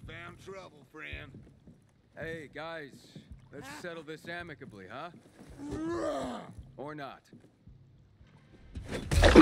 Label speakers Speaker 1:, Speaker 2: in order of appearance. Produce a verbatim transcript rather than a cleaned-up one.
Speaker 1: found trouble, friend.
Speaker 2: Hey, guys. Let's settle this amicably, huh? Or not.